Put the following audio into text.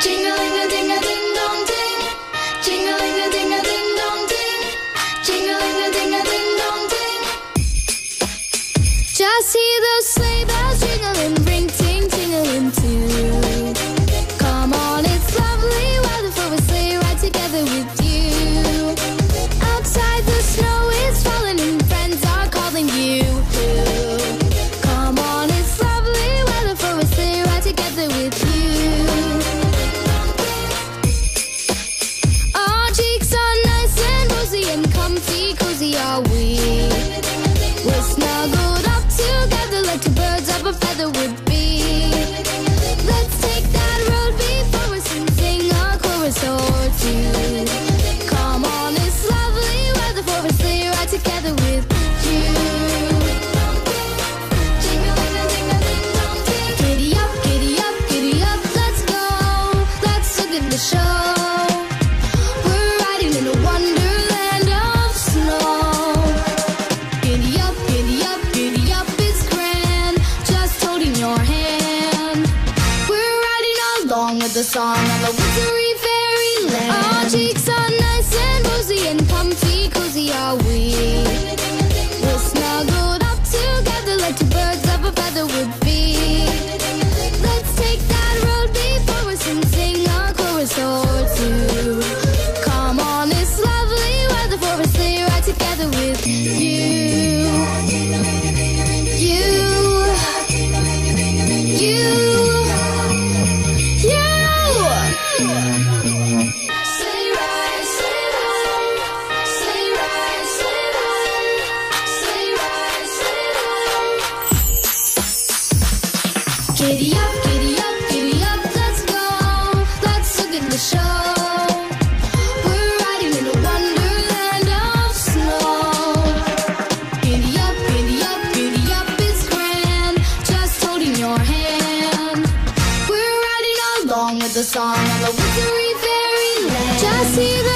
Jing-a-ling-a-ding-a-ding-dong-ding. Jing-a-ling-a-ding-a-ding-dong-ding. Jing-a-ling-a-ding-a-ding-dong-ding. Just hear those sleigh bells jingling, ring ting tingling too. Come on, it's lovely weather for a sleigh ride together with you. Outside the snow is falling and friends are calling you. Come on, it's lovely weather for a sleigh ride together with you. Our cheeks are nice and rosy and comfy, cozy are we. We're snuggled up together like two birds of a feather would be. Let's take that road before us and sing a chorus or two. Come on, it's lovely weather for a sleigh ride together with you. Giddy up, giddy up, giddy up, let's go. Let's look at the show. We're riding in a wonderland of snow. Giddy up, giddy up, giddy up, it's grand. Just holding your hand. We're riding along with the song on the wintry fairyland. Our cheeks are nice and rosy and comfy, cozy are we. We're snuggled up together like two birds of a feather would be. Let's take that road before us and sing a chorus or two. Come on, it's lovely weather for a sleigh ride together with you. You. You. You. Sleigh ride, sleigh ride. Sleigh ride, sleigh ride. Sleigh ride, sleigh ride. Giddy up, giddy up, giddy up, let's go. Let's look at the show. We're riding in a wonderland of snow. Giddy up, giddy up, giddy up, it's grand. Just holding your hand. We're riding along with the song on the wintry fairyland. Just see the